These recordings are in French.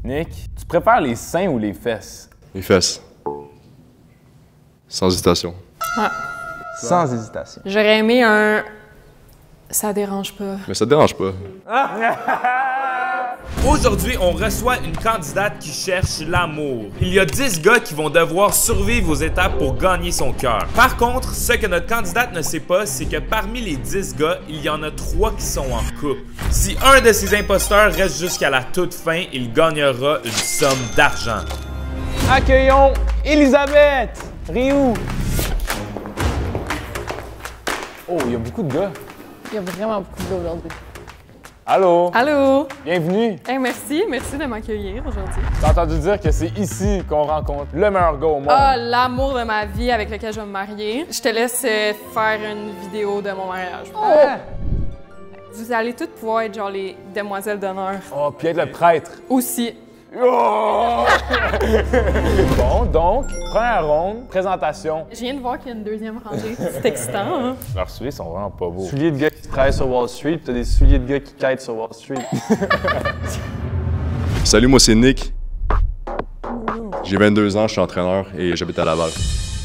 Nick, tu préfères les seins ou les fesses? Les fesses. Sans hésitation. Ouais. Sans hésitation. J'aurais aimé un... Ça dérange pas. Mais ça te dérange pas. Aujourd'hui, on reçoit une candidate qui cherche l'amour. Il y a 10 gars qui vont devoir survivre aux étapes pour gagner son cœur. Par contre, ce que notre candidate ne sait pas, c'est que parmi les 10 gars, il y en a 3 qui sont en couple. Si un de ces imposteurs reste jusqu'à la toute fin, il gagnera une somme d'argent. Accueillons Elisabeth Rioux. Oh, il y a beaucoup de gars. Il y a vraiment beaucoup de gars aujourd'hui. Allô? Allô? Bienvenue. Hey, merci de m'accueillir aujourd'hui. T'as entendu dire que c'est ici qu'on rencontre le meilleur gars au monde. Ah, l'amour de ma vie avec lequel je vais me marier. Je te laisse faire une vidéo de mon mariage. Ah! Vous allez toutes pouvoir être genre les demoiselles d'honneur. Oh, puis être le prêtre. Aussi. Oh! Bon, donc, première ronde, présentation. Je viens de voir qu'il y a une deuxième rangée. C'est excitant, hein? Leurs souliers sont vraiment pas beaux. Souliers de gars qui travaillent sur Wall Street, puis t'as des souliers de gars qui quittent sur Wall Street. Salut, moi c'est Nick. J'ai 22 ans, je suis entraîneur et j'habite à Laval.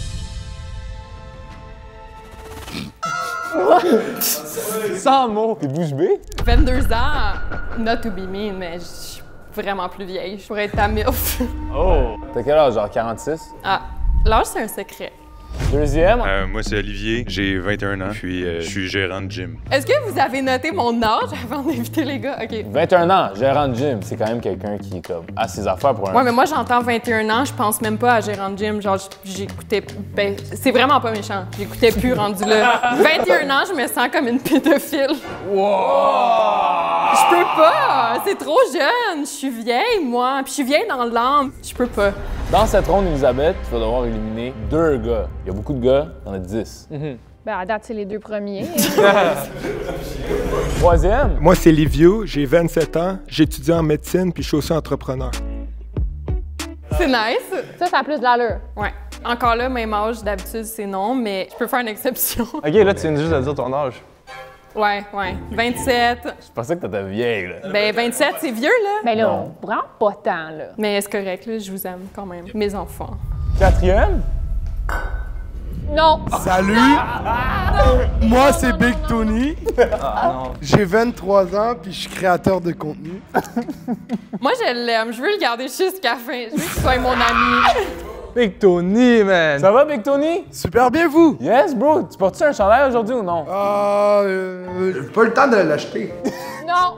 Sans mots. T'es bouche bée? 22 ans, not to be mean, mais je suis vraiment plus vieille. Je pourrais être ta MILF. Oh! T'as quel âge, genre 46? Ah, l'âge, c'est un secret. Deuxième. Moi, c'est Olivier, j'ai 21 ans, puis je suis gérant de gym. Est-ce que vous avez noté mon âge avant d'inviter les gars? OK. 21 ans, gérant de gym. C'est quand même quelqu'un qui est comme à ses affaires pour un... Ouais, mais moi, j'entends 21 ans, je pense même pas à gérant de gym. Genre, j'écoutais... Ben, c'est vraiment pas méchant. J'écoutais plus rendu là. 21 ans, je me sens comme une pédophile. Wow! Je peux pas! C'est trop jeune! Je suis vieille, moi. Puis je suis vieille dans l'âme. Je peux pas. Dans cette ronde, Elisabeth, tu vas devoir éliminer 2 gars. Il y a beaucoup de gars, il y en a 10. Ben, à date, c'est les 2 premiers. Troisième. Moi, c'est Livio, j'ai 27 ans, j'étudie en médecine puis je suis aussi entrepreneur. C'est nice. Ça a plus de l'allure. Ouais. Encore là, même âge, d'habitude, c'est non, mais je peux faire une exception. OK, là, tu viens juste de dire ton âge. Ouais. 27. Je pensais que t'étais vieille, là. Ben, 27, c'est vieux, là. Ben là, on prend pas tant, là. Mais c'est correct, là. Je vous aime quand même. Mes enfants. Quatrième. Non! Salut! Moi, c'est Big Tony. J'ai 23 ans puis je suis créateur de contenu. Moi, je l'aime. Je veux le garder jusqu'à la fin. Je veux qu'il soit mon ami. Big Tony, man! Ça va, Big Tony? Super bien, vous? Yes, bro. Tu portes-tu un chandail aujourd'hui ou non? J'ai pas le temps de l'acheter. Non!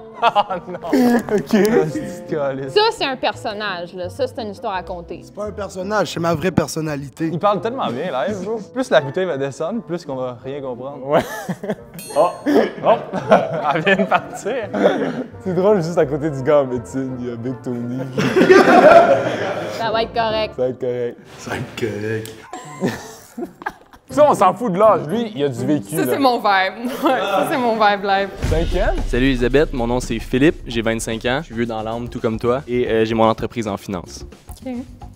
OK. Ça, c'est un personnage, là. Ça, c'est une histoire à conter. C'est pas un personnage, c'est ma vraie personnalité. Il parle tellement bien, live, bro. Plus la bouteille va descendre, plus qu'on va rien comprendre. Ouais. Oh! Elle vient de partir. C'est drôle, juste à côté du gars en médecine, il y a Big Tony. Ça va être correct. Ça va être correct. Ça va être correct. Ça, on s'en fout de l'âge. Lui, il a du vécu. Ça, là. c'est mon vibe. Ouais, ça, c'est mon vibe live. Cinquième? Salut Elisabeth, mon nom c'est Philippe, j'ai 25 ans, je suis vieux dans l'âme tout comme toi et j'ai mon entreprise en finance. OK.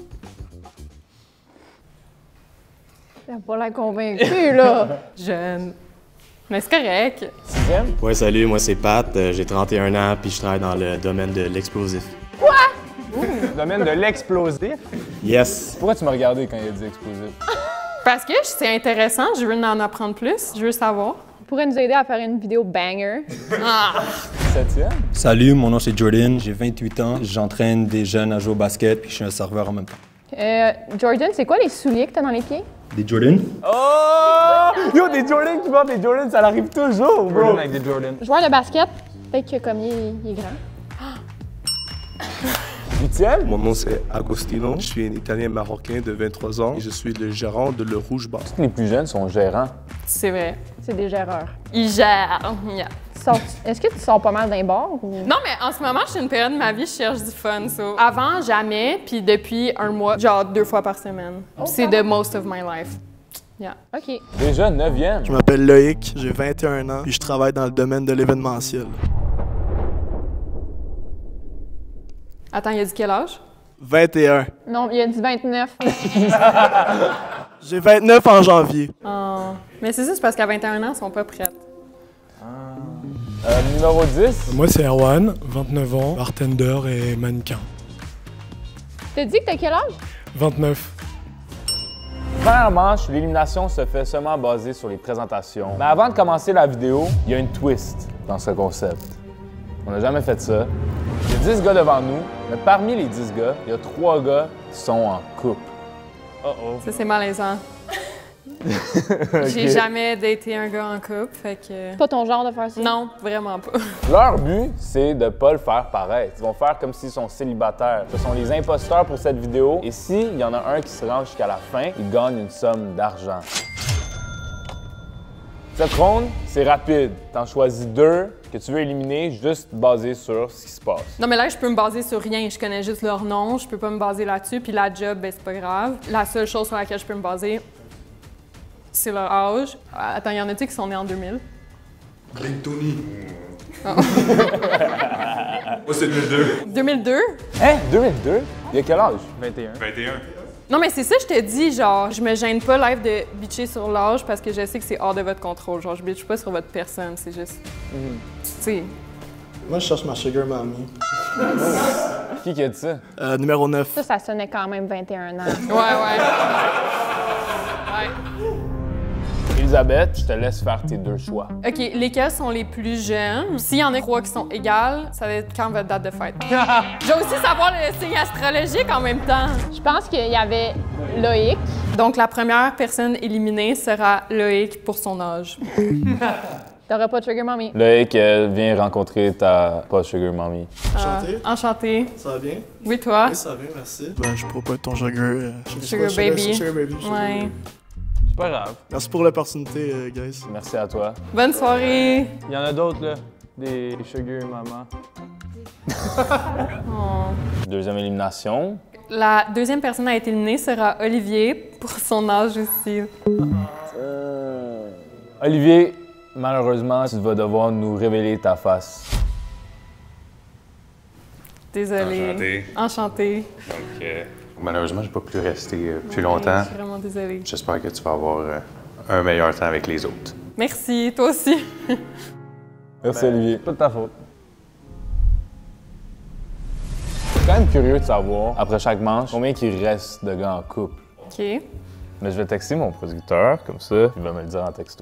T'as pas l'air convaincu, là. Jeune. Mais c'est correct. Sixième? Ouais, salut, moi c'est Pat, j'ai 31 ans puis je travaille dans le domaine de l'explosif. Le domaine de l'explosif. Yes! Pourquoi tu m'as regardé quand il a dit explosif? Parce que c'est intéressant, je veux en apprendre plus, je veux savoir. Tu pourrais nous aider à faire une vidéo banger. Ah! Septième? Salut, mon nom c'est Jordan, j'ai 28 ans, j'entraîne des jeunes à jouer au basket puis je suis un serveur en même temps. Jordan, c'est quoi les souliers que t'as dans les pieds? Des Jordan? Oh! Yo, des Jordan qui portent des Jordan, ça l'arrive toujours, bro! Jordan avec des Jordan. Joueur de basket, peut-être que comme il est grand. Huitième? Mon nom c'est Agostino, je suis un Italien marocain de 23 ans et je suis le gérant de Le Rouge Bar. Les plus jeunes sont gérants. C'est vrai. C'est des géreurs. Ils gèrent. Yeah. Est-ce que tu sors pas mal d'un bar ou... Non, mais en ce moment, je suis une période de ma vie, je cherche du fun. So. Avant, jamais, puis depuis un mois, genre 2 fois par semaine. C'est the most of my life. Yeah. OK. Déjà, neuvième. Je m'appelle Loïc, j'ai 21 ans puis je travaille dans le domaine de l'événementiel. Attends, il a dit quel âge? 21. Non, il a dit 29. J'ai 29 en janvier. Oh. Mais c'est ça, c'est parce qu'à 21 ans, ils sont pas prêtes. Numéro 10. Moi c'est Erwan, 29 ans, bartender et mannequin. T'as dit que t'as quel âge? 29. Première manche, l'élimination se fait seulement basée sur les présentations. Mais avant de commencer la vidéo, il y a une twist dans ce concept. On n'a jamais fait ça. Il y a 10 gars devant nous, mais parmi les 10 gars, il y a 3 gars qui sont en couple. Oh-oh. Ça, c'est malaisant. J'ai jamais daté un gars en couple, fait que... C'est pas ton genre de faire ça? Non, vraiment pas. Leur but, c'est de pas le faire paraître. Ils vont faire comme s'ils sont célibataires. Ce sont les imposteurs pour cette vidéo. Et s'il y en a un qui se rend jusqu'à la fin, il gagne une somme d'argent. Cette ronde, c'est rapide. T'en choisis 2 que tu veux éliminer juste basé sur ce qui se passe. Non, mais là, je peux me baser sur rien. Je connais juste leur nom, je peux pas me baser là-dessus. Puis la job, ben c'est pas grave. La seule chose sur laquelle je peux me baser, c'est leur âge. Attends, y en a-t-il qui sont nés en 2000? Big Tony. Oh. Moi, c'est 2002. 2002? Hein? 2002? Il y a quel âge? 21. 21. Non, mais c'est ça, je te dis, genre, je me gêne pas live de bitcher sur l'âge parce que je sais que c'est hors de votre contrôle. Genre, je bitch pas sur votre personne, c'est juste... Tu sais... Moi, je cherche ma sugar mommy. Qui a dit ça? Numéro 9. Ça sonnait quand même 21 ans. Ouais. Elisabeth, je te laisse faire tes 2 choix. OK, lesquels sont les plus jeunes? S'il y en a 3 qui sont égales, ça va être quand votre date de fête? Je vais aussi savoir le signe astrologique en même temps. Je pense qu'il y avait Loïc. Donc, la première personne éliminée sera Loïc pour son âge. T'auras pas de sugar mommy. Loïc, viens rencontrer ta pas sugar mommy. Enchanté. Enchanté. Ça va bien? Oui, toi? Oui, ça va bien, merci. Ben, je pourrais pas être ton sugar... Sugar baby. Sugar baby. Ouais. C'est pas grave. Merci pour l'opportunité, guys. Merci à toi. Bonne soirée. Il y en a d'autres, là. Des sugar maman. Oh. Deuxième élimination. La deuxième personne à être éliminée sera Olivier pour son âge aussi. Olivier, malheureusement, tu vas devoir nous révéler ta face. Désolée. Enchanté. Donc, malheureusement, je ne vais pas plus rester plus longtemps. Je suis vraiment désolée. J'espère que tu vas avoir un meilleur temps avec les autres. Merci, toi aussi. Merci, Olivier. Pas de ta faute. Je suis quand même curieux de savoir, après chaque manche, combien il reste de gars en couple. OK. Mais je vais texter mon producteur, comme ça, il va me le dire en texto.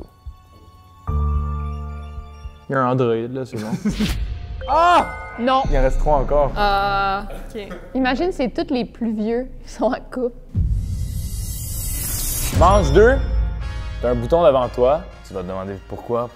Il y a un Android, là, c'est bon. Ah! Non. Il en reste 3 encore. OK. Imagine, c'est tous les plus vieux qui sont en couple. Manche 2, t'as un bouton devant toi. Tu vas te demander pourquoi.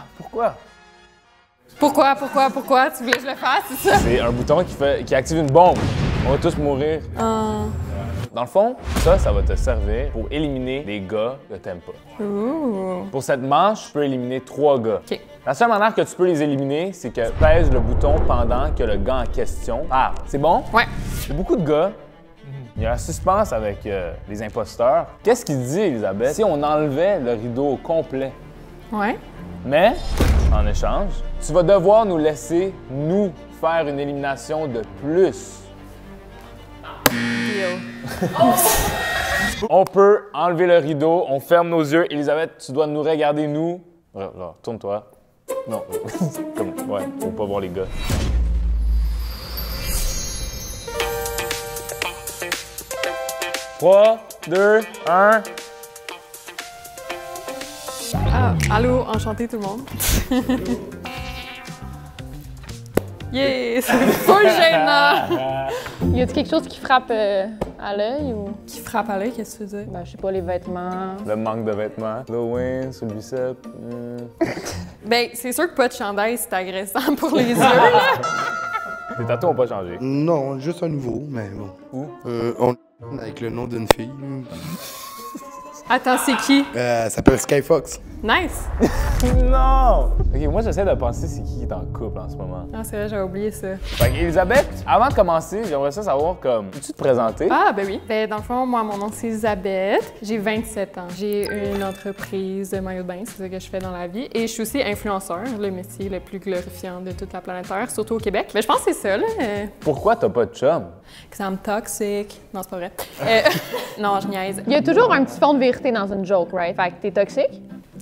Pourquoi? Tu voulais que je le fasse, c'est ça? C'est un bouton qui active une bombe. On va tous mourir. Dans le fond, ça va te servir pour éliminer des gars que t'aimes pas. Ouh. Pour cette manche, tu peux éliminer 3 gars. OK. La seule manière que tu peux les éliminer, c'est que tu pèses le bouton pendant que le gars en question parle. C'est bon? Ouais. Il y a beaucoup de gars. Il y a un suspense avec les imposteurs. Qu'est-ce qu'il dit, Elisabeth, si on enlevait le rideau au complet? Ouais. Mais, en échange, tu vas devoir nous laisser, nous, faire une élimination de plus. Deal. On peut enlever le rideau, on ferme nos yeux. Elisabeth, tu dois nous regarder, nous. Tourne-toi. Non, comme, ouais, faut pas voir les gars. Trois, 2, 1. Ah, allô, enchanté tout le monde. Yeah, c'est full gênant. Y a-t-il quelque chose qui frappe à l'œil ou? Qui frappe à l'œil, qu'est-ce que tu veux dire? Ben, je sais pas, les vêtements. Le manque de vêtements. Loin, sur le bicep. Ben, c'est sûr que pas de chandail, c'est agressant pour les yeux, là. Tes tatous ont pas changé. Non, juste un nouveau, mais bon. Où? Avec le nom d'une fille. Attends, c'est qui? Elle s'appelle Skyfox. Nice! Non! Ok, moi j'essaie de penser c'est qui est en couple en ce moment. Ah, c'est vrai, j'avais oublié ça. Fait que, Elisabeth, avant de commencer, j'aimerais ça savoir comme, peux-tu te présenter? Ah, ben oui. Ben, dans le fond, moi, mon nom, c'est Elisabeth. J'ai 27 ans. J'ai une entreprise de maillot de bain, c'est ça que je fais dans la vie. Et je suis aussi influenceur, le métier le plus glorifiant de toute la planète Terre, surtout au Québec. Ben, je pense que c'est ça, là. Pourquoi t'as pas de chum? Que ça me toxique. Non, c'est pas vrai. Non, je niaise. Il y a toujours un petit fond de vérité dans une joke, right? Fait que t'es toxique? Ouais.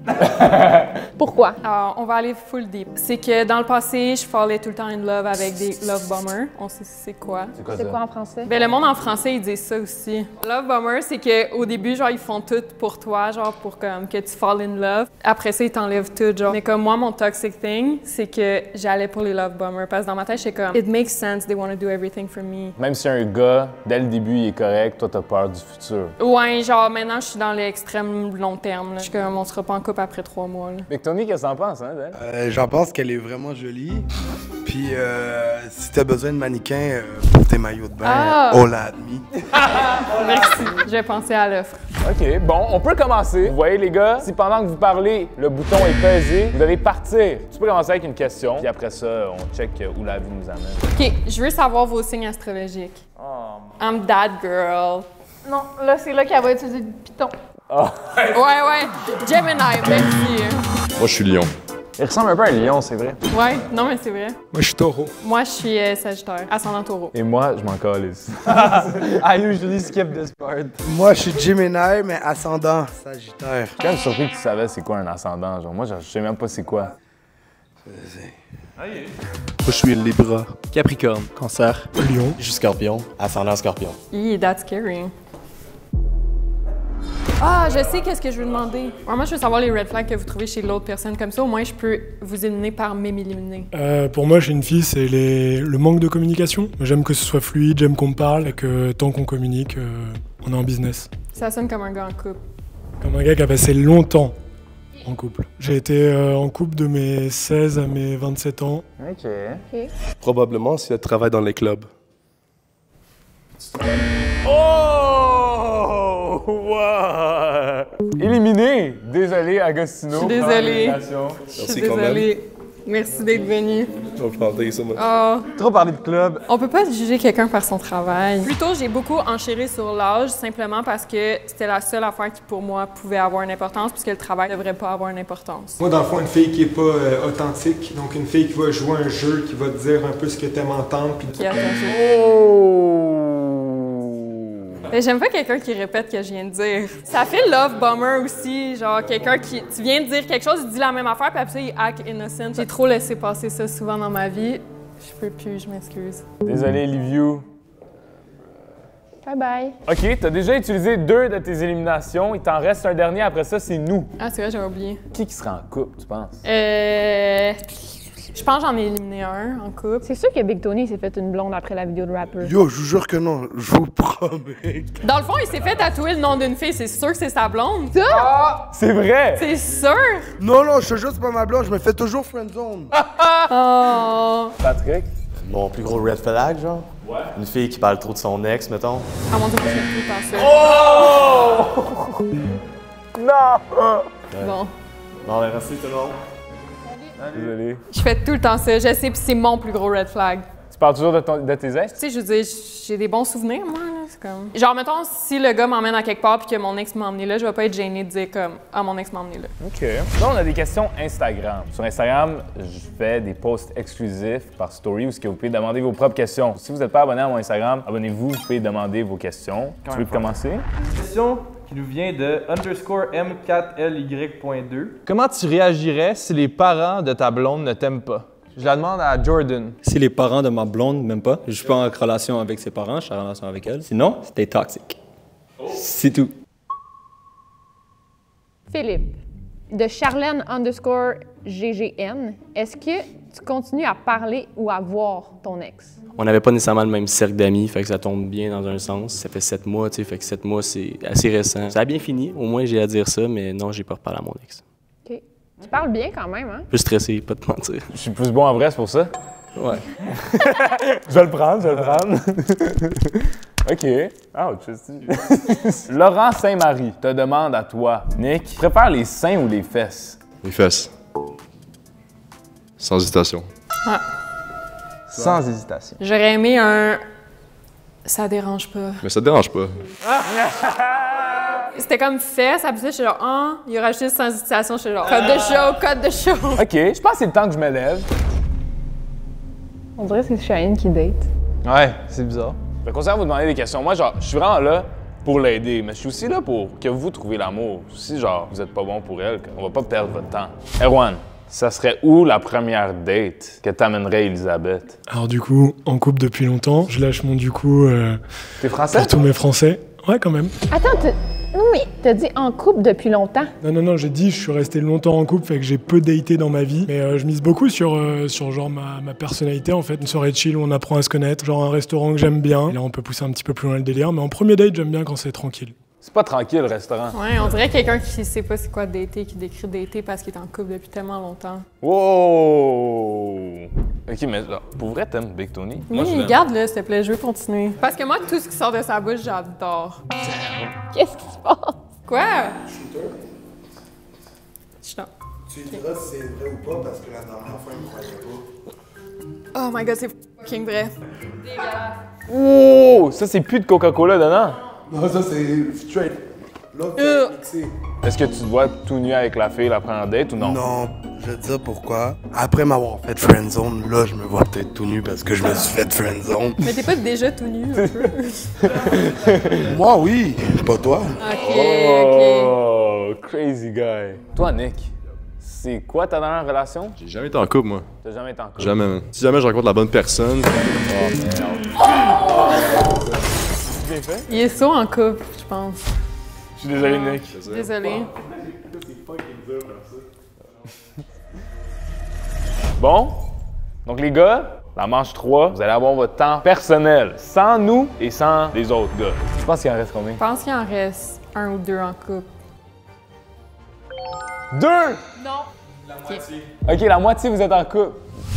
Pourquoi? Alors, on va aller full deep. C'est que dans le passé, je fallais tout le temps in love avec des love bombers. On sait c'est quoi. C'est quoi en français? Ben, le monde en français, ils disent ça aussi. Love bomber, c'est qu'au début, genre, ils font tout pour toi, genre, pour comme, que tu fall in love. Après ça, ils t'enlèvent tout, genre. Mais comme moi, mon toxic thing, c'est que j'allais pour les love bombers. Parce que dans ma tête, j'étais comme, it makes sense, they want to do everything for me. Même si un gars, dès le début, il est correct, toi, t'as peur du futur. Ouais, genre, maintenant, je suis dans l'extrême long terme, là. Je suis comme, on sera pas en couple après 3 mois, là. Mais Tony, qu'est-ce que t'en penses, hein, d'elle? J'en pense qu'elle est vraiment jolie. Puis si t'as besoin de mannequin pour tes maillots de bain, on l'a admis. Merci. Je vais penser à l'offre. OK, bon, on peut commencer. Vous voyez, les gars, si pendant que vous parlez, le bouton est pesé, vous devez partir. Tu peux commencer avec une question, puis après ça, on check où la vie nous amène. OK, je veux savoir vos signes astrologiques. I'm that girl. Non, là, c'est là qu'elle va utiliser du piton. Ouais. Gemini, merci. Moi, je suis lion. Il ressemble un peu à un lion, c'est vrai. Ouais, non, mais c'est vrai. Moi, je suis taureau. Moi, je suis Sagittaire, ascendant taureau. Et moi, je m'en calisse. I usually skip this part. Moi, je suis Gemini, mais ascendant Sagittaire. Je suis quand même surpris que tu savais c'est quoi un ascendant. Genre, moi, je sais même pas c'est quoi. Moi, je suis Libra. Capricorne. Cancer. Lion. Je suis Scorpion. Ascendant Scorpion. That's scary. Ah, je sais qu'est-ce que je veux demander. Moi, je veux savoir les red flags que vous trouvez chez l'autre personne. Comme ça, au moins, je peux vous éliminer par m'éliminer. Pour moi, chez une fille, c'est le manque de communication. J'aime que ce soit fluide, j'aime qu'on me parle et que tant qu'on communique, on est en business. Ça sonne comme un gars en couple. Comme un gars qui a passé longtemps en couple. J'ai été en couple de mes 16 à mes 27 ans. OK. Probablement si elle travaille dans les clubs. Oh! Wow! Éliminé! Désolé, Agostino. Je suis désolée. Merci Je suis désolée. Merci d'être venu. Oh. Trop parler de club. On peut pas juger quelqu'un par son travail. Plutôt, j'ai beaucoup enchéri sur l'âge simplement parce que c'était la seule affaire qui, pour moi, pouvait avoir une importance puisque le travail ne devrait pas avoir une importance. Moi, dans le fond, une fille qui est pas authentique, donc une fille qui va jouer un jeu, qui va te dire un peu ce que t'aimes entendre. Puis Qui attend. Mais j'aime pas quelqu'un qui répète ce que je viens de dire. Ça fait love bomber aussi, genre quelqu'un qui... Tu viens de dire quelque chose, il dit la même affaire, puis après ça, il act innocent. J'ai trop laissé passer ça souvent dans ma vie. Je peux plus, je m'excuse. Désolé, Liviu. Bye bye. OK, t'as déjà utilisé 2 de tes éliminations. Il t'en reste un dernier. Après ça, c'est nous. Ah, c'est vrai, j'avais oublié. Qui sera en couple, tu penses? Je pense que j'en ai éliminé un en couple. C'est sûr que Big Tony s'est fait une blonde après la vidéo de rapper. Yo, je vous jure que non, je vous promets. Dans le fond, il s'est fait tatouer le nom d'une fille. C'est sûr que c'est sa blonde. Ah! C'est vrai! C'est sûr! Non, je te jure, c'est pas ma blonde, je me fais toujours friendzone. Oh! Patrick? Mon plus gros red flag, genre? Ouais. Une fille qui parle trop de son ex, mettons. Ah mon Dieu, je fais tout le temps ça. Oh! Non! Bon. Bon, ben merci tout le monde. Désolé. Je fais tout le temps ça. Je sais, puis c'est mon plus gros red flag. Tu parles toujours de tes ex? Tu sais, je veux dire, j'ai des bons souvenirs, moi, là. C'est comme... Genre, mettons, si le gars m'emmène à quelque part puis que mon ex m'a emmené là, je vais pas être gênée de dire comme « Ah, mon ex m'a emmené là. » OK. Là, on a des questions Instagram. Sur Instagram, je fais des posts exclusifs par story où vous pouvez demander vos propres questions. Si vous n'êtes pas abonné à mon Instagram, abonnez-vous, vous pouvez demander vos questions. Tu veux commencer? Question qui nous vient de _M4LY.2. Comment tu réagirais si les parents de ta blonde ne t'aiment pas? Je la demande à Jordan. Si les parents de ma blonde m'aiment pas, je suis pas en relation avec ses parents, je suis en relation avec elle. Sinon, c'était toxique. C'est tout. Philippe, de Charlène _GGN, est-ce que tu continues à parler ou à voir ton ex? On n'avait pas nécessairement le même cercle d'amis, fait que ça tombe bien dans un sens. Ça fait 7 mois, tu sais, fait que 7 mois, c'est assez récent. Ça a bien fini, au moins j'ai à dire ça, mais non, j'ai pas reparlé à mon ex. OK. Tu parles bien quand même, hein? Plus stressé, pas te mentir. Je suis plus bon en vrai, c'est pour ça? Ouais. Je vais le prendre. OK. Ouch. Laurent Saint-Marie te demande à toi, Nick, tu préfères les seins ou les fesses? Les fesses. Sans hésitation. Ah. Sans hésitation. J'aurais aimé un... Ça dérange pas. Mais ça te dérange pas. C'était comme fesse, après ça, j'étais genre, ah, il a rajouté sans hésitation, j'étais genre, code de show. OK, je pense que c'est le temps que je me lève. On dirait que c'est Shane qui date. Ouais, c'est bizarre. Je vais continuer à vous demander des questions. Moi, genre, je suis vraiment là pour l'aider, mais je suis aussi là pour que vous trouviez l'amour. Si, genre, vous êtes pas bon pour elle, on va pas perdre votre temps. Erwan, ça serait où la première date que t'amènerais Elisabeth? Alors du coup, en couple depuis longtemps, je lâche mon du coup T'es français? pour tous mes Français. Ouais, quand même. Attends, non, mais t'as dit en couple depuis longtemps. Non, j'ai dit je suis resté longtemps en couple, fait que j'ai peu daté dans ma vie. Mais je mise beaucoup sur genre ma personnalité, en fait. Une soirée chill où on apprend à se connaître. Genre un restaurant que j'aime bien. Et là, on peut pousser un petit peu plus loin le délire. Mais en premier date, j'aime bien quand c'est tranquille. C'est pas tranquille, le restaurant. Ouais, on dirait quelqu'un qui sait pas c'est quoi dater, qui décrit dater parce qu'il est en couple depuis tellement longtemps. Wow! Ok, mais genre, pour vrai, t'aimes Big Tony? Oui, garde-le, s'il te plaît, je veux continuer. Parce que moi, tout ce qui sort de sa bouche, j'adore. Qu'est-ce qui se passe? Quoi? Tu diras si c'est vrai ou pas parce que la dernière fois, il me croyait pas. Oh my god, c'est fucking vrai. Oh! Ça, c'est plus de Coca-Cola dedans? Non, ça c'est straight. L'autre, c'est mixé. Est-ce que tu te vois tout nu avec la fille la première date ou non? Non, je vais te dire pourquoi. Après m'avoir fait friendzone, là, je me vois peut-être tout nu parce que je me suis fait friendzone. Mais t'es pas déjà tout nu un peu? Moi, oui, pas toi. Oh, crazy guy. Toi, Nick, c'est quoi ta dernière relation? J'ai jamais été en couple, moi. T'as jamais été en couple? Jamais, man. Si jamais je rencontre la bonne personne. Il est saut en couple, je pense. Je suis désolé, Nick. Désolé. Bon, donc les gars, la manche 3, vous allez avoir votre temps personnel, sans nous et sans les autres gars. Je pense qu'il en reste combien? Je pense qu'il en reste 1 ou 2 en couple. 2! Non. La moitié. Ok, la moitié, vous êtes en couple.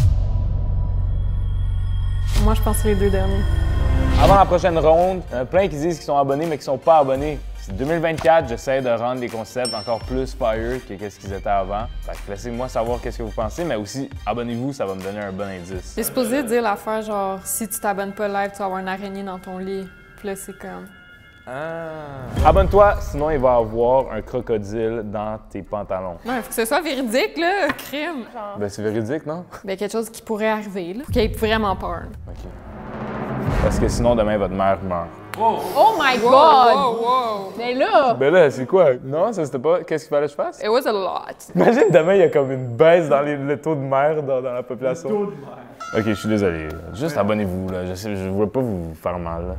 Moi, je pense que c'est les 2 derniers. Avant la prochaine ronde, il y en a plein qui disent qu'ils sont abonnés, mais qui sont pas abonnés. C'est 2024, j'essaie de rendre les concepts encore plus fire que ce qu'ils étaient avant. Fait que laissez-moi savoir qu'est-ce que vous pensez, mais aussi, abonnez-vous, ça va me donner un bon indice. T'es supposé dire l'affaire genre, si tu t'abonnes pas live, tu vas avoir une araignée dans ton lit. Puis là, c'est comme... Abonne-toi, sinon il va y avoir un crocodile dans tes pantalons. Ouais, faut que ce soit véridique, là, crime. Genre... Ben, c'est véridique, non? Ben, quelque chose qui pourrait arriver, là. Faut qu'il ait vraiment peur. OK. Parce que sinon, demain, votre mère meurt. Wow. Oh my God! Wow, wow. Mais là... Ben là, c'est quoi? Non, ça c'était pas... Qu'est-ce qu'il fallait que je fasse? It was a lot. Imagine demain, il y a comme une baisse dans le taux de mer dans la population. Le taux de mer. OK, je suis désolé. Juste abonnez-vous, là. Je veux pas vous faire mal, là.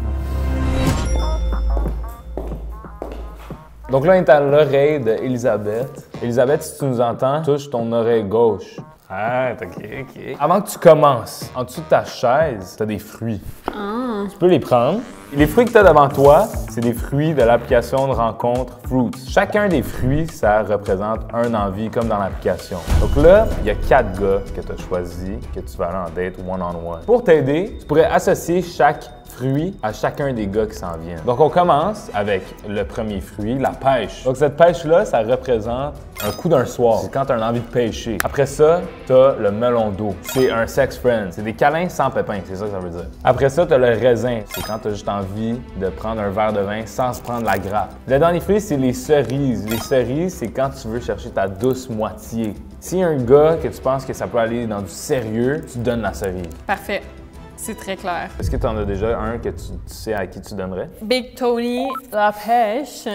Donc là, on est à l'oreille d'Elisabeth. Elisabeth, si tu nous entends, touche ton oreille gauche. Ah, OK. Avant que tu commences, en dessous de ta chaise, t'as des fruits. Tu peux les prendre. Les fruits que tu as devant toi, c'est des fruits de l'application de rencontre Fruits. Chacun des fruits, ça représente un envie, comme dans l'application. Donc là, il y a 4 gars que tu as choisis, que tu vas aller en date one-on-one. Pour t'aider, tu pourrais associer chaque fruit à chacun des gars qui s'en viennent. Donc on commence avec le premier fruit, la pêche. Donc cette pêche-là, ça représente un coup d'un soir. C'est quand tu as envie de pêcher. Après ça, tu as le melon d'eau. C'est un sex friend. C'est des câlins sans pépins, c'est ça que ça veut dire. Après ça, tu as le raisin. C'est quand tu as juste envie de prendre un verre de vin sans se prendre la grappe. Le dernier fruit, c'est les cerises. Les cerises, c'est quand tu veux chercher ta douce moitié. S'il y a un gars que tu penses que ça peut aller dans du sérieux, tu donnes la cerise. Parfait. C'est très clair. Est-ce que tu en as déjà un que tu sais à qui tu donnerais? Big Tony, la pêche.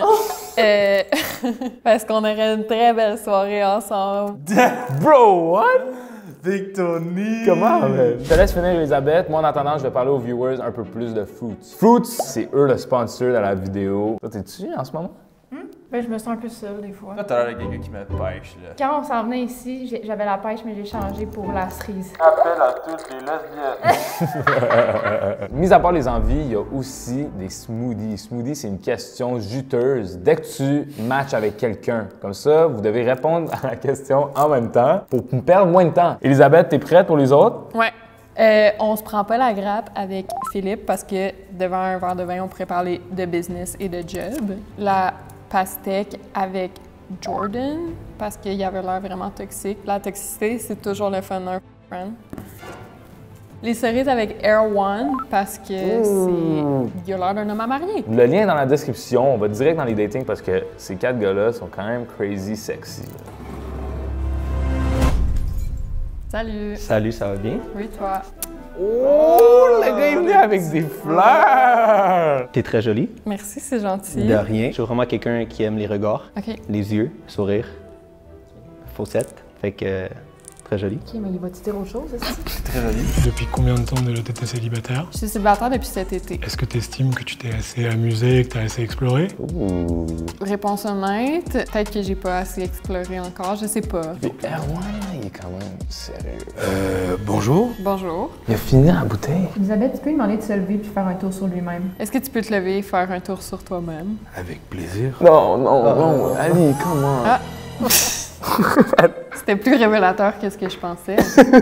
Parce qu'on aurait une très belle soirée ensemble. Bro, what? Big Tony! Comment, man? Je te laisse finir, Elisabeth. Moi, en attendant, je vais parler aux viewers un peu plus de Fruits. Fruits, c'est eux le sponsor de la vidéo. Toi, t'es-tu en ce moment? Ben, je me sens un peu seule des fois. Toi, t'as l'air de quelqu'un qui met pêche, là. Quand on s'en venait ici, j'avais la pêche, mais j'ai changé pour la cerise. Appel à toutes les lesbiennes. Mis à part les envies, il y a aussi des smoothies. Smoothie, c'est une question juteuse. Dès que tu matches avec quelqu'un, comme ça, vous devez répondre à la question en même temps pour perdre moins de temps. Elisabeth, t'es prête pour les autres? Ouais. On se prend pas la grappe avec Philippe parce que devant un verre de vin, on pourrait parler de business et de job. La pastèque avec Jordan parce qu'il avait l'air vraiment toxique. La toxicité, c'est toujours le fun d'un friend. Les cerises avec Air One parce que il a l'air d'un homme à marier. Le lien est dans la description. On va direct dans les datings parce que ces 4 gars-là sont quand même crazy sexy. Salut. Salut, ça va bien? Oui, toi. Oh, le gars est venu avec des fleurs! T'es très jolie. Merci, c'est gentil. De rien. Je suis vraiment quelqu'un qui aime les regards, OK. les yeux, sourire, faussette. Fait que très jolie. OK, mais il va-tu dire autre chose, aussi? Très jolie. Depuis combien de temps déjà t'étais célibataire? Je suis célibataire depuis cet été. Est-ce que t'estimes que tu t'es assez amusé, que t'as assez exploré? Réponse honnête, peut-être que j'ai pas assez exploré encore, je sais pas. Erwan, il est quand même sérieux. Bonjour. Bonjour. Il a fini la bouteille. Elisabeth, tu peux lui demander de se lever puis faire un tour sur lui-même? Est-ce que tu peux te lever et faire un tour sur toi-même? Avec plaisir. Non, non, non. Allez, comment? Ah! C'était plus révélateur que ce que je pensais.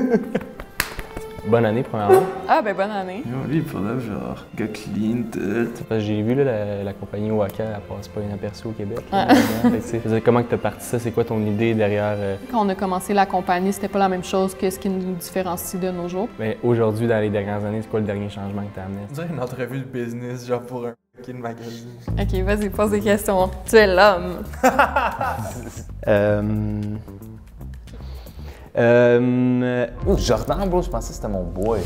Bonne année, premièrement. Ah, ben bonne année. Lui, il faudrait genre gars clean, tout. Parce que j'ai vu là, la compagnie Waka, elle passe pas inaperçue au Québec. Ah. Fait que, tu sais, je veux dire, comment que t'as parti ça? C'est quoi ton idée derrière? Quand on a commencé la compagnie, c'était pas la même chose que ce qui nous différencie de nos jours. Mais aujourd'hui, dans les dernières années, c'est quoi le dernier changement que t'as amené? On dirait une entrevue de business, genre pour un fucking magazine. OK, vas-y, pose des questions. Tu es l'homme. Jordan, bro, je pensais que c'était mon boy.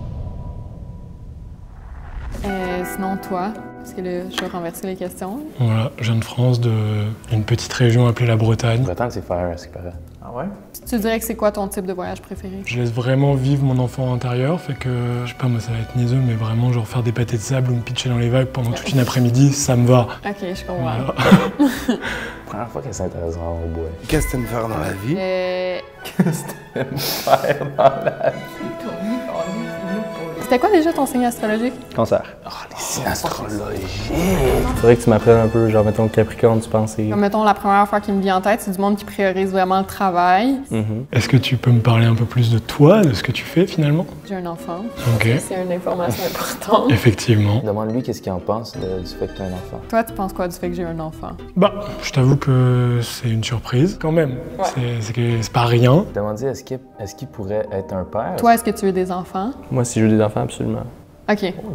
Sinon, toi, parce que là, je vais renverser les questions. Voilà, je viens de France, d'une petite région appelée la Bretagne. Bretagne, c'est faire, c'est paraît. Ah ouais? Tu dirais que c'est quoi ton type de voyage préféré? Je laisse vraiment vivre mon enfant intérieur, fait que, je sais pas, moi ça va être niaiseux, mais vraiment genre faire des pâtés de sable ou me pitcher dans les vagues pendant toute une après-midi, ça me va. OK, je comprends. Voilà. Première fois qu'elle s'intéresse vraiment au boy. Qu'est-ce que t'aimes faire dans la vie? Qu'est-ce que t'aimes faire dans la vie? C'était quoi déjà ton signe astrologique? Cancer. Oh, les signes astrologiques! Faudrait que tu m'apprennes un peu, genre, mettons, Capricorne, tu penses? Comme, mettons, la première fois qui me vient en tête, c'est du monde qui priorise vraiment le travail. Est-ce que tu peux me parler un peu plus de toi, de ce que tu fais finalement? J'ai un enfant. Ok. C'est une information importante. Effectivement. Demande-lui qu'est-ce qu'il en pense du fait que tu as un enfant. Toi, tu penses quoi du fait que j'ai un enfant? Bah, je t'avoue que c'est une surprise quand même. Ouais. C'est pas rien. Demande-lui est-ce qu'il pourrait être un père? Toi, est-ce que tu veux des enfants? Moi, si je veux des enfants, absolument. OK. Oh,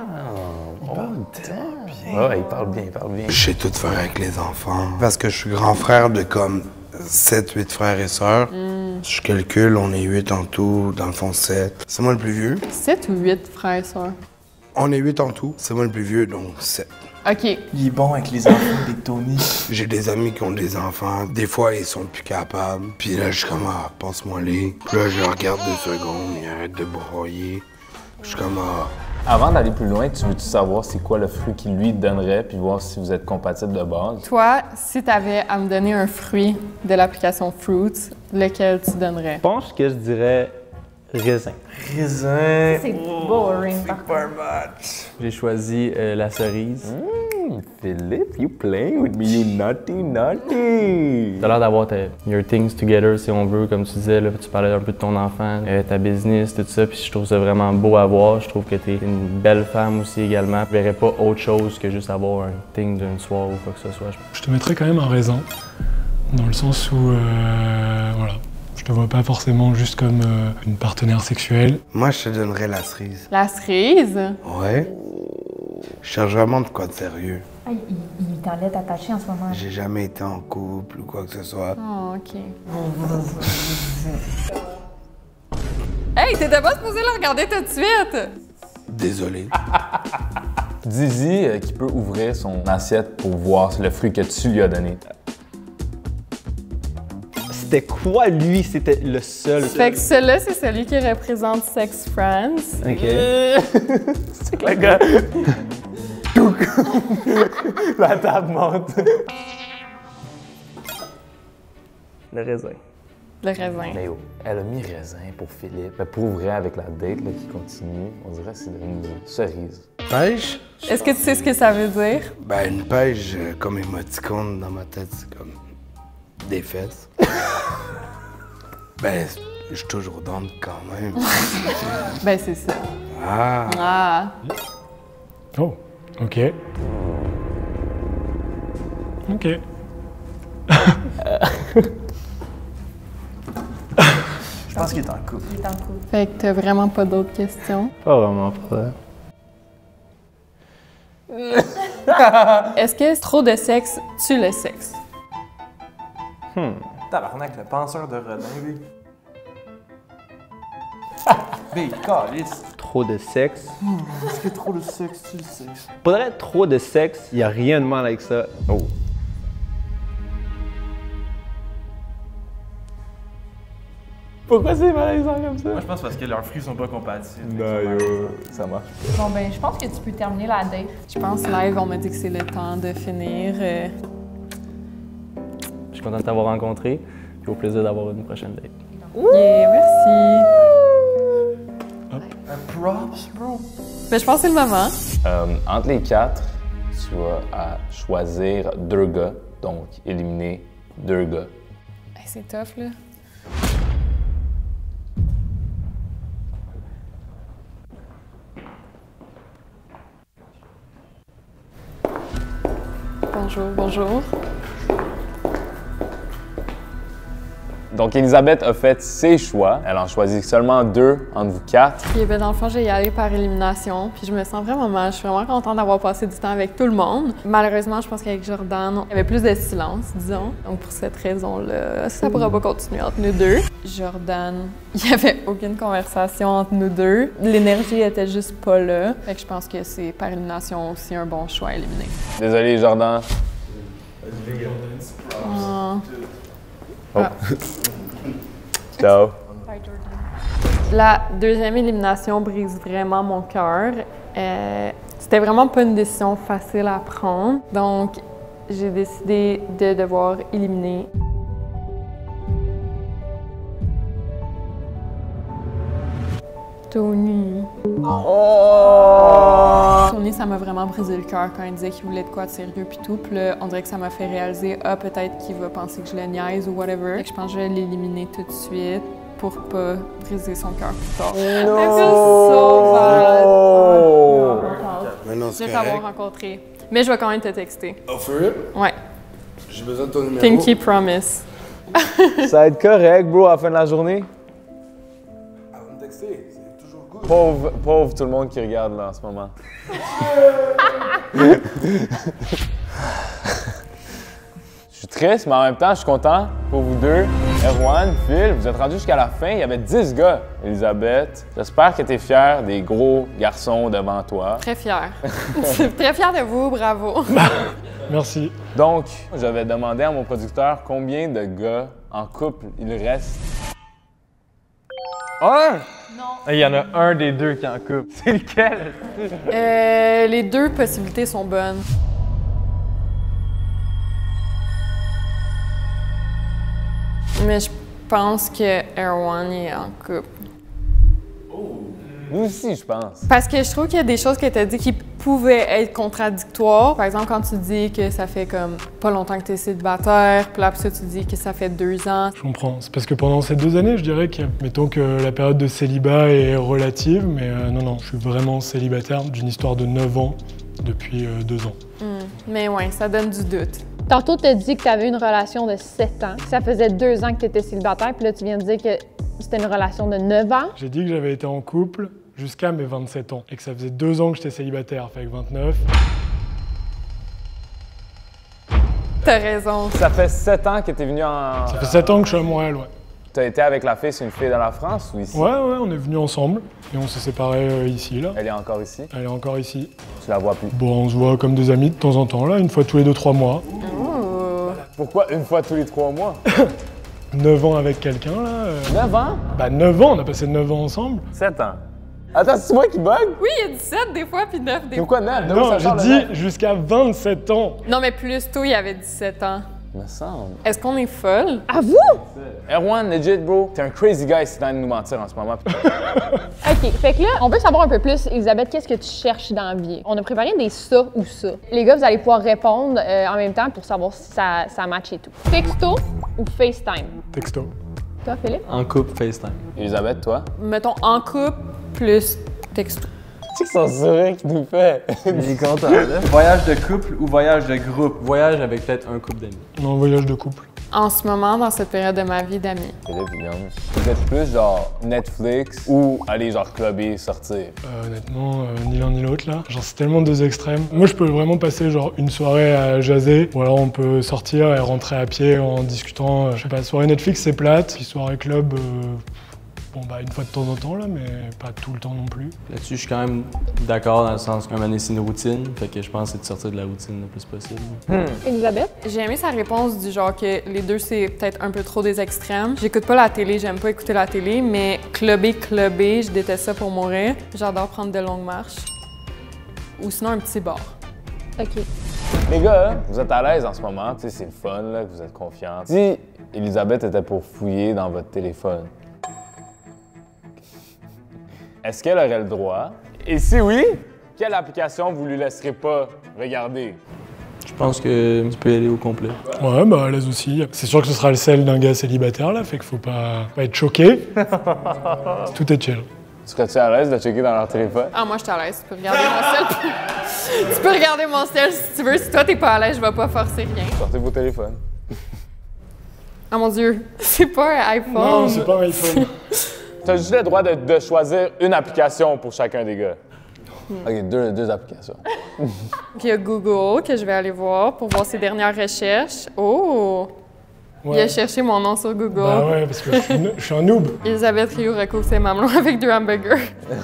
damn! Ouais, il parle bien, il parle bien. Je sais tout faire avec les enfants. Parce que je suis grand frère de comme 7-8 frères et sœurs. Je calcule, on est 8 en tout, dans le fond 7. C'est moi le plus vieux. 7 ou 8 frères et sœurs? On est 8 en tout. C'est moi le plus vieux, donc 7. OK. Il est bon avec les enfants, Big Tony. J'ai des amis qui ont des enfants. Des fois, ils sont plus capables. Puis là, je suis comme, ah, passe-moi-les. Puis là, je regarde 2 secondes, ils arrêtent de broyer. Je suis comme, ah. Avant d'aller plus loin, tu veux-tu savoir c'est quoi le fruit qu'il lui donnerait puis voir si vous êtes compatibles de base? Toi, si tu avais à me donner un fruit de l'application Fruits, lequel tu donnerais? Je pense que je dirais raisin. Raisin. C'est boring, par pas un match. J'ai choisi la cerise. Philippe, you playing with me, you naughty. T'as l'air d'avoir your things together, si on veut, comme tu disais, là, tu parlais un peu de ton enfant, ta business, tout ça, puis je trouve ça vraiment beau à voir. Je trouve que t'es une belle femme aussi également. Je verrais pas autre chose que juste avoir un thing d'une soir ou quoi que ce soit. Je te mettrais quand même un raisin, dans le sens où, voilà, je te vois pas forcément juste comme une partenaire sexuelle. Moi, je te donnerais la cerise. La cerise? Ouais. Je cherche vraiment de quoi de sérieux. Ah, il est en lettre attaché en ce moment. J'ai jamais été en couple ou quoi que ce soit. Oh, OK. Hey, t'étais pas supposé le regarder tout de suite! Désolé. Dis-y qu'il peut ouvrir son assiette pour voir le fruit que tu lui as donné. C'était quoi, lui? C'était le seul. Fait que celui-là, c'est celui qui représente Sex Friends. OK. C'est que le gars... La table monte. Le raisin. Le raisin. Mais oh, elle a mis raisin pour Philippe. Mais pour ouvrir avec la date là, qui continue, on dirait que c'est devenu une cerise. Pêche? Est-ce que tu sais ce que ça veut dire? Ben, une pêche, comme émoticône dans ma tête, c'est comme des fesses. Ben, je suis toujours down quand même. Ben, c'est ça. Ah! Ah! Oh, OK. OK. Je pense qu'il est en couple. Il est en couple. Fait que t'as vraiment pas d'autres questions? Pas vraiment pas. Est-ce que trop de sexe tue le sexe? Tabarnak, le penseur de Rodin, lui. Big, calice. Trop de sexe. Est-ce que trop de sexe, tu le sais? Faudrait trop de sexe, y a rien de mal avec ça. Oh. Pourquoi c'est malaisant comme ça? Moi, je pense parce que leurs fruits sont pas compatibles. Non, yo, ça marche. Bon, ben, je pense que tu peux terminer la date. Je pense live, on m'a dit que c'est le temps de finir. Je suis content de t'avoir rencontré, puis au plaisir d'avoir une prochaine date. Yeah, merci. Props, bro. Ben, je pense que c'est le moment. Entre les 4, tu vas à choisir 2 gars, donc éliminer 2 gars. Hey, c'est tough, là. Bonjour, bonjour. Donc, Elisabeth a fait ses choix. Elle en choisit seulement 2 entre vous 4. Puis, ben, dans le fond, j'ai y allé par élimination. Puis, je me sens vraiment mal. Je suis vraiment contente d'avoir passé du temps avec tout le monde. Malheureusement, je pense qu'avec Jordan, il y avait plus de silence, disons. Donc, pour cette raison-là, ça ne pourra pas continuer entre nous deux. Jordan, il n'y avait aucune conversation entre nous deux. L'énergie était juste pas là. Fait que je pense que c'est par élimination aussi un bon choix à éliminer. Désolé, Jordan. Oh. Ciao. La deuxième élimination brise vraiment mon cœur. C'était vraiment pas une décision facile à prendre. Donc, j'ai décidé de devoir éliminer Tony. Oh! Tony, ça m'a vraiment brisé le cœur quand il disait qu'il voulait de quoi de sérieux puis tout. Puis là, on dirait que ça m'a fait réaliser, peut-être qu'il va penser que je le niaise ou whatever. Fait que je pense que je vais l'éliminer tout de suite pour pas briser son cœur plus tard. No! I feel so bad. Mais non, Je c'est vais correct. t'avoir rencontré. Mais je vais quand même te texter. Oh, for real? Ouais. J'ai besoin de ton numéro. Pinky promise. Ça va être correct, bro, à la fin de la journée. Avant de texter, c'est toujours good. Pauvre tout le monde qui regarde là en ce moment. Je suis triste, mais en même temps, je suis content pour vous deux. Erwan, Phil, vous êtes rendus jusqu'à la fin. Il y avait 10 gars. Elisabeth, j'espère que tu es fière des gros garçons devant toi. Très fière. Très fière de vous, bravo. Merci. Donc, je vais demander à mon producteur combien de gars en couple il reste. Un? Non. Il y en a un des deux qui est en couple. C'est lequel? Les deux possibilités sont bonnes. Mais je pense que Erwan est en couple. Nous aussi, je pense. Parce que je trouve qu'il y a des choses que tu as dit qui pouvaient être contradictoires. Par exemple, quand tu dis que ça fait comme pas longtemps que tu es célibataire, puis là, après ça, tu dis que ça fait 2 ans. Je comprends. C'est parce que pendant ces 2 années, je dirais que, mettons que la période de célibat est relative, mais non, je suis vraiment célibataire d'une histoire de 9 ans depuis 2 ans. Mais ouais, ça donne du doute. Tantôt, tu as dit que tu avais une relation de 7 ans, que ça faisait 2 ans que tu étais célibataire, puis là, tu viens de dire que c'était une relation de 9 ans. J'ai dit que j'avais été en couple jusqu'à mes 27 ans et que ça faisait 2 ans que j'étais célibataire, fait que 29. T'as raison. Ça fait 7 ans que tu es venu en... Ça fait 7 ans que je suis à Montréal, ouais. Tu as été avec la fille, c'est une fille de la France ou ici? Ouais, on est venus ensemble et on s'est séparés ici, là. Elle est encore ici? Elle est encore ici. Tu la vois plus? Bon, on se voit comme des amis de temps en temps, là, une fois tous les 2-3 mois. Oh. Pourquoi une fois tous les 3 mois? 9 ans avec quelqu'un, là. 9 ans? Bah 9 ans, on a passé 9 ans ensemble. 7 ans. Attends, c'est moi qui bug? Oui, il y a 17 des fois, puis 9 des fois. Pourquoi 9? Non, j'ai dit jusqu'à 27 ans. Non, mais plus tôt, il y avait 17 ans. Me semble. Est-ce qu'on est folle? À vous? Erwan, legit, bro, t'es un crazy guy si t'as de nous mentir en ce moment. OK, fait que là, on veut savoir un peu plus, Elisabeth, qu'est-ce que tu cherches dans la vie? On a préparé des ça ou ça. Les gars, vous allez pouvoir répondre en même temps pour savoir si ça match et tout. Texto ou FaceTime? Texto. Toi, Philippe? En couple, FaceTime. Elisabeth, toi? Mettons en couple plus texto. Tu sais que c'est sourire qui nous fait. Il est content, là. Voyage de couple ou voyage de groupe? Voyage avec peut-être un couple d'amis. Non, voyage de couple. En ce moment, dans cette période de ma vie d'amis. Philippe, Guillaume, vous êtes plus genre Netflix ou aller genre clubber, sortir? Honnêtement, ni l'un ni l'autre, là. Genre, c'est tellement 2 extrêmes. Moi, je peux vraiment passer genre une soirée à jaser, ou alors on peut sortir et rentrer à pied en discutant. Je sais pas, soirée Netflix, c'est plate, puis soirée club, Bon, bah, une fois de temps en temps, là, mais pas tout le temps non plus. Là-dessus, je suis quand même d'accord dans le sens qu'un moment donné, c'est une routine. Fait que je pense que c'est de sortir de la routine le plus possible. Elisabeth? J'ai aimé sa réponse du genre que les deux, c'est peut-être un peu trop des extrêmes. J'écoute pas la télé, j'aime pas écouter la télé, mais clubber, je déteste ça pour mourir. J'adore prendre de longues marches. Ou sinon, un petit bar. OK. Les gars, vous êtes à l'aise en ce moment, tu sais, c'est le fun, là, que vous êtes confiants. Si Elisabeth était pour fouiller dans votre téléphone, est-ce qu'elle aurait le droit? Et si oui, quelle application vous lui laisserez pas regarder? Je pense que tu peux y aller au complet. Ouais, bah, à l'aise aussi. C'est sûr que ce sera le sel d'un gars célibataire, là, fait qu'il faut pas être choqué. Tout est chill. Serais-tu à l'aise de checker dans leur téléphone? Ah, moi, je suis à l'aise. Tu peux regarder mon sel. Tu peux regarder mon sel si tu veux. Si toi, t'es pas à l'aise, je vais pas forcer rien. Sortez vos téléphones. Ah, mon Dieu. C'est pas un iPhone. Non, c'est pas un iPhone. T'as juste le droit de choisir une application pour chacun des gars. OK, deux applications. Puis il y a Google que je vais aller voir pour voir ses dernières recherches. Oh! Ouais. Il a cherché mon nom sur Google. Bah ouais, parce que je suis un noob. Elisabeth Rio recouvre ses mamelons avec 2 hamburgers.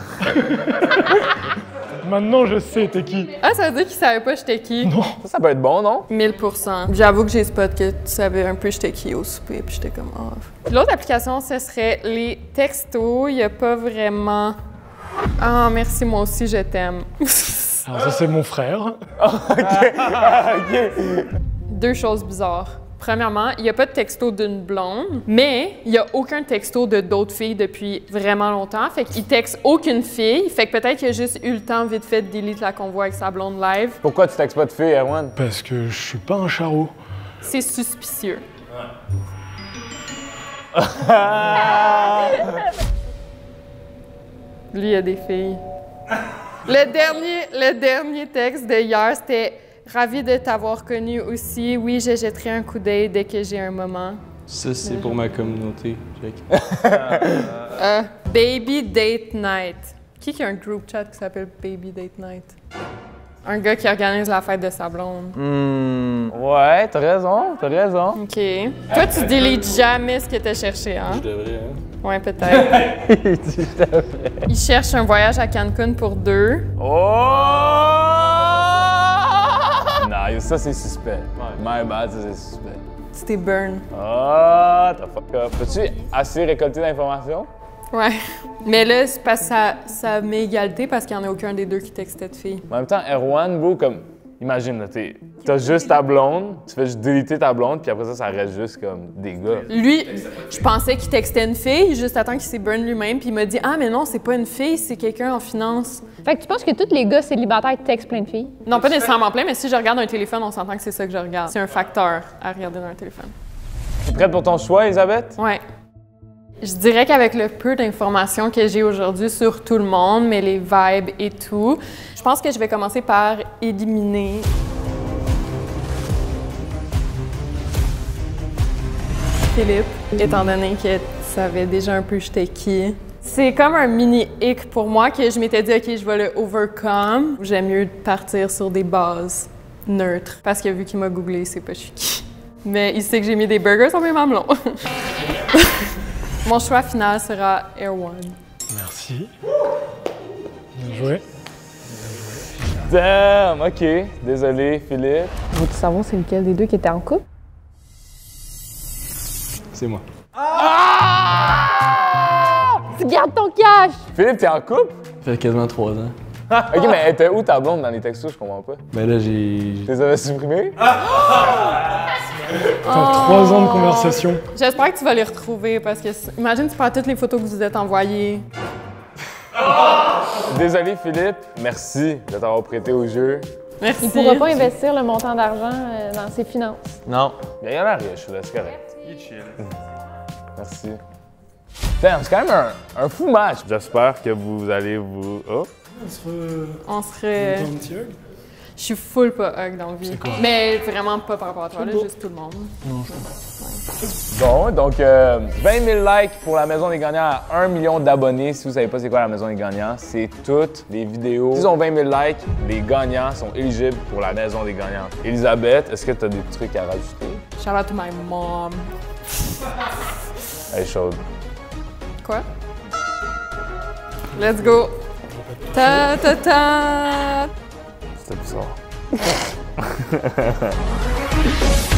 Maintenant, je sais t'es qui. Ah, ça veut dire qu'il savait pas j'étais qui? Non. Ça peut être bon, non? 1000%. J'avoue que j'ai spot que tu savais un peu j'étais qui au souper, puis j'étais comme off. L'autre application, ce serait les textos. Il y a pas vraiment... Ah, merci, moi aussi, je t'aime. Alors ça, c'est mon frère. OK. 2 choses bizarres. Premièrement, il n'y a pas de texto d'une blonde, mais il n'y a aucun texto de d'autres filles depuis vraiment longtemps. Fait qu'il texte aucune fille. Fait que peut-être qu'il a juste eu le temps vite fait de delete la convoi avec sa blonde live. Pourquoi tu textes pas de filles, Erwan? Parce que je suis pas un charreau. C'est suspicieux. Lui, il y a des filles. Le dernier texte de hier, c'était « Ravi de t'avoir connu aussi. Oui, je jetterai un coup d'œil dès que j'ai un moment. » Ça, c'est pour ma communauté. Baby Date Night. Qui a un group chat qui s'appelle Baby Date Night? Un gars qui organise la fête de sa blonde. Ouais, t'as raison. OK. Toi, tu délites jamais ce que t'as cherché, hein? Je devrais, hein? Ouais, peut-être. Il cherche un voyage à Cancun pour 2. Oh! Non, ça, c'est suspect. My bad, ça, c'est suspect. C'était burn. Ah, t'as fuck up. Peux-tu assez récolter l'information? Ouais. Mais là, c'est parce que ça met égalité parce qu'il n'y en a aucun des deux qui textait de fille. En même temps, Erwan, bro, comme... Imagine, là, t'as juste ta blonde, tu fais juste déliter ta blonde, puis après ça reste juste comme des gars. Lui, je pensais qu'il textait une fille, juste attends qu'il s'est burn lui-même, puis il m'a dit « Ah, mais non, c'est pas une fille, c'est quelqu'un en finance. » Fait que tu penses que tous les gars célibataires textent plein de filles? Non, pas nécessairement plein, mais si je regarde un téléphone, on s'entend que c'est ça que je regarde. C'est un facteur à regarder dans un téléphone. T'es prête pour ton choix, Elisabeth? Ouais. Je dirais qu'avec le peu d'informations que j'ai aujourd'hui sur tout le monde, mais les vibes et tout, je pense que je vais commencer par éliminer Philippe, étant donné que tu savais déjà un peu j'étais qui. C'est comme un mini hic pour moi que je m'étais dit, OK, je vais le overcome. J'aime mieux partir sur des bases neutres, parce que vu qu'il m'a googlé, c'est pas je suis qui. Mais il sait que j'ai mis des burgers sur mes mamelons. Mon choix final sera Erwan. Merci. Bien joué. Damn, OK. Désolé, Philippe. Veux-tu savoir c'est lequel des deux qui était en couple? C'est moi. Tu gardes ton cash! Philippe, t'es en couple? Ça fait quasiment 3 ans. OK, mais elle était où ta blonde dans les textos? Je comprends pas. Ben là, j'ai... Tu les avais supprimés? T'as 3 ans de conversation. J'espère que tu vas les retrouver parce que imagine tu prends toutes les photos que vous êtes envoyées. Désolé, Philippe. Merci de t'avoir prêté au jeu. Merci. Il pourra pas investir le montant d'argent dans ses finances. Non. Il y en a riche, là, c'est correct. Il est chill. Merci. Damn, c'est quand même un fou match. J'espère que vous allez vous... Oh. On serait... Un petit hug? Je suis full pas hug dans la vie. C'est quoi? Mais vraiment pas par rapport à toi, là, juste tout le monde. Non, je comprends. Bon, donc 20 000 likes pour la Maison des Gagnants à 1 million d'abonnés. Si vous savez pas c'est quoi la Maison des Gagnants, c'est toutes les vidéos. S'ils ont 20 000 likes, les gagnants sont éligibles pour la Maison des Gagnants. Elisabeth, est-ce que tu as des trucs à rajouter? Shout out to my mom. Elle est chaude. Quoi? Let's go. Ta ta ta. C'était bizarre.